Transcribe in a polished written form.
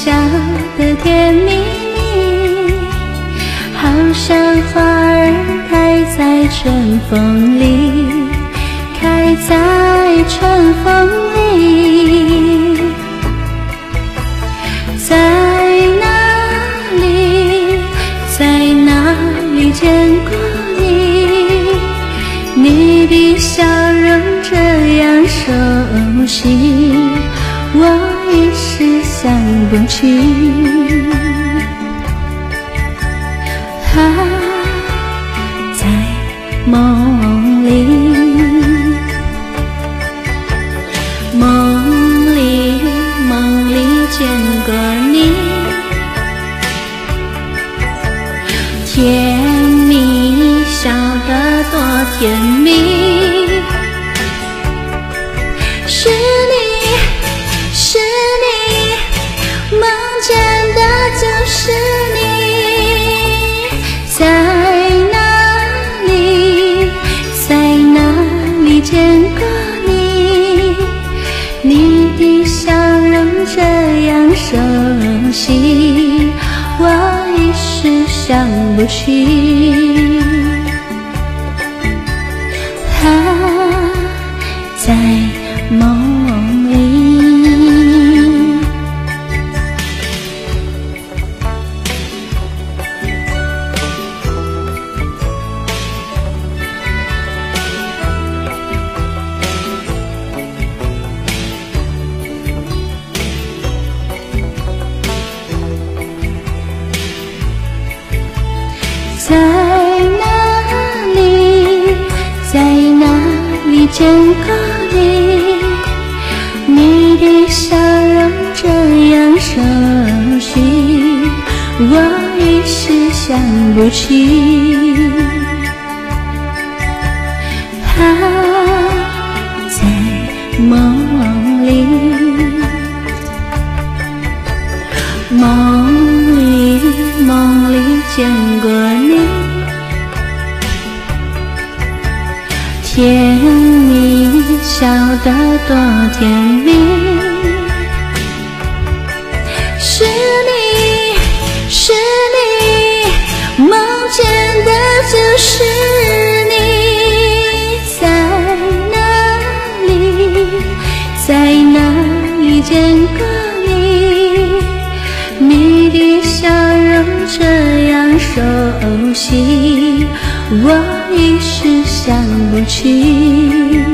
笑得甜蜜蜜，好像花儿开在春风里，开在春风里。在哪里，在哪里见过你？你的笑容这样熟悉，我一时想不起。在梦里，梦里见过你，甜蜜笑得多甜蜜。是你，是你，梦见的就是你。在哪里，在哪里见过你？你的笑容这样熟悉，我一时想不起。在梦里，在哪里，在哪里见过你？你的笑容这样熟悉，我一时想不起。在梦里，梦里见过你，甜蜜笑得多甜蜜。是你，是你，梦见的就是你。在哪里，在哪里见过你？你的笑容这样熟悉，我一时想不起。